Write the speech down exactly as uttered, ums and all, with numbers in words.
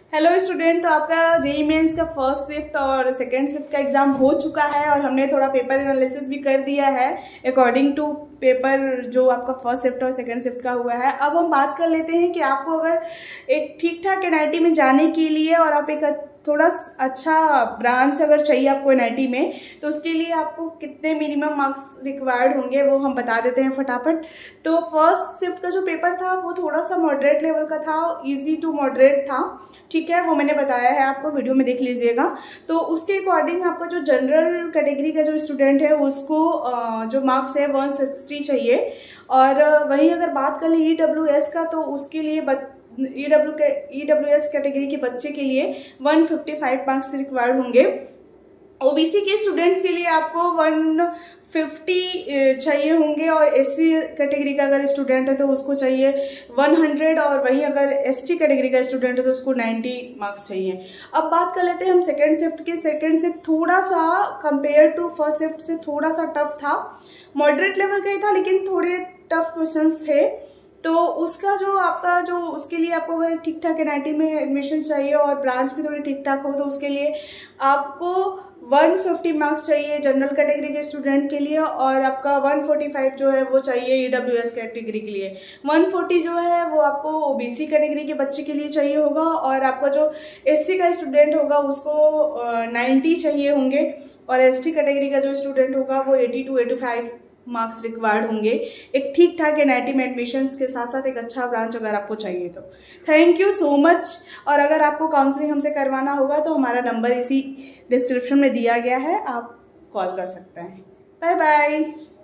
Hello student, तो आपका JEE mains का फर्स्ट शिफ्ट और सेकंड शिफ्ट का एग्जाम हो चुका है और हमने थोड़ा पेपर एनालिसिस भी कर दिया है अकॉर्डिंग टू पेपर जो आपका फर्स्ट शिफ्ट और सेकंड शिफ्ट का हुआ है। अब हम बात कर लेते हैं कि आपको अगर एक ठीक ठाक एनआईटी में जाने के लिए और आप एक थोड़ा अच्छा ब्रांच अगर चाहिए आपको एनआईटी में, तो उसके लिए आपको कितने मिनिमम मार्क्स रिक्वायर्ड होंगे वो हम बता देते हैं फटाफट। तो फर्स्ट शिफ्ट का जो पेपर था वो थोड़ा सा मॉडरेट लेवल का था, इजी टू मॉडरेट था, ठीक है, वो मैंने बताया है आपको, वीडियो में देख लीजिएगा। तो उसके अकॉर्डिंग आपका जो जनरल कैटेगरी का जो स्टूडेंट है उसको जो मार्क्स है वन सिक्सटी चाहिए। और वहीं अगर बात कर लें ई डब्ल्यू एस का, तो उसके लिए ई डब्ल्यू के ई डब्ल्यू एस कैटेगरी के बच्चे के लिए one fifty five marks required होंगे। ओबीसी के स्टूडेंट्स के लिए आपको वन फिफ्टी चाहिए होंगे और एससी कैटेगरी का अगर स्टूडेंट है तो उसको चाहिए वन हंड्रेड, और वहीं अगर एसटी कैटेगरी का स्टूडेंट है तो उसको नाइन्टी मार्क्स चाहिए। अब बात कर लेते हैं हम सेकेंड शिफ्ट की। सेकेंड शिफ्ट थोड़ा सा कंपेयर टू फर्स्ट शिफ्ट से थोड़ा सा टफ था, मॉडरेट लेवल का ही था लेकिन थोड़े टफ क्वेश्चंस थे। तो उसका जो आपका जो उसके लिए आपको अगर ठीक ठाक एनआईटी में एडमिशन चाहिए और ब्रांच भी थोड़ी ठीक ठाक हो तो उसके लिए आपको वन फिफ्टी मार्क्स चाहिए जनरल कैटेगरी के स्टूडेंट के लिए, और आपका वन फोर्टी फाइव जो है वो चाहिए ईडब्ल्यूएस कैटेगरी के लिए। वन फोर्टी जो है वो आपको ओबीसी कैटेगरी के बच्चे के लिए चाहिए होगा, और आपका जो एससी का स्टूडेंट होगा उसको नाइन्टी चाहिए होंगे, और एसटी कैटेगरी का जो स्टूडेंट होगा वो eighty two eighty five marks required होंगे एक ठीक ठाक एनआईटी में एडमिशन्स के साथ साथ एक अच्छा ब्रांच अगर आपको चाहिए तो। Thank you so much. और अगर आपको काउंसलिंग हमसे करवाना होगा तो हमारा नंबर इसी डिस्क्रिप्शन में दिया गया है, आप कॉल कर सकते हैं। Bye bye.